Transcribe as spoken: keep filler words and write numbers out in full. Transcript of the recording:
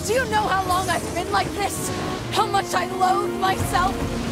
Do you know how long I've been like this? How much I loathe myself?